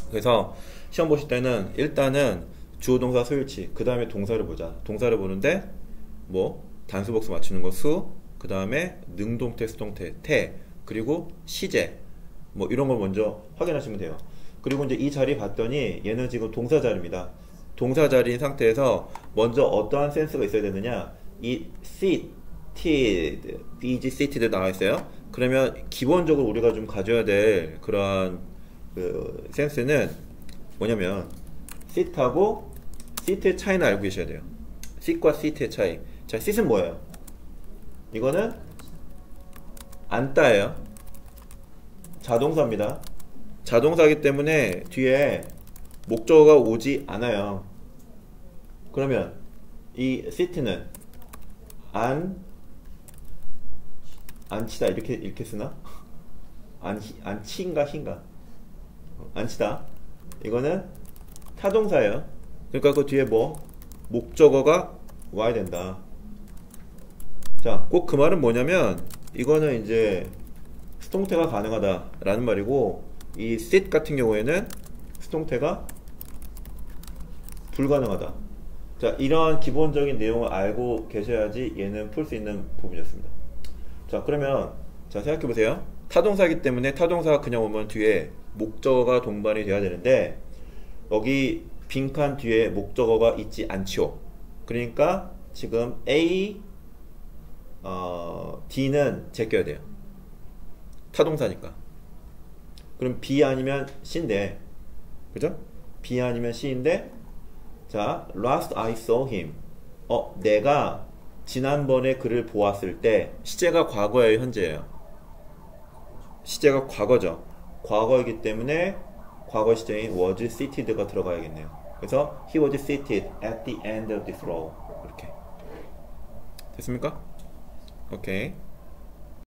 그래서 시험 보실 때는 일단은 주어 동사 소유치, 그 다음에 동사를 보자. 동사를 보는데 뭐 단수 복수 맞추는 거 수, 그 다음에 능동태, 수동태, 태, 그리고 시제, 뭐 이런 걸 먼저 확인하시면 돼요. 그리고 이제 이 자리 봤더니 얘는 지금 동사 자리입니다. 동사 자리인 상태에서 먼저 어떠한 센스가 있어야 되느냐, 이 seated, bg seated 나와 있어요. 그러면 기본적으로 우리가 좀 가져야 될 그러한 그 센스는 뭐냐면 sit하고 seat의 차이는 알고 계셔야 돼요. sit과 seat의 차이. 자, sit은 뭐예요? 이거는 앉다예요. 자동사입니다. 자동사이기 때문에 뒤에 목적어가 오지 않아요. 그러면 이 sit는 앉히다 이렇게 쓰나? 앉히인가 흰가? 앉히다. 이거는 타동사예요. 그러니까 그 뒤에 뭐 목적어가 와야 된다. 자, 꼭 그 말은 뭐냐면 이거는 이제 수동태가 가능하다 라는 말이고, 이 sit 같은 경우에는 수동태가 불가능하다. 자, 이러한 기본적인 내용을 알고 계셔야지 얘는 풀 수 있는 부분이었습니다. 자, 그러면 자, 생각해 보세요. 타동사이기 때문에 타동사가 그냥 오면 뒤에 목적어가 동반이 돼야 되는데 여기 빈칸 뒤에 목적어가 있지 않죠. 그러니까 지금 A, D는 제껴야 돼요. 타동사니까. 그럼 B 아니면 C인데, 그죠? B 아니면 C인데, 자, last I saw him. 내가 지난번에 그를 보았을 때, 시제가 과거예요, 현재예요? 시제가 과거죠. 과거이기 때문에 과거 시제인 was seated가 들어가야겠네요. 그래서 he was seated at the end of this row. 이렇게 됐습니까? 오케이.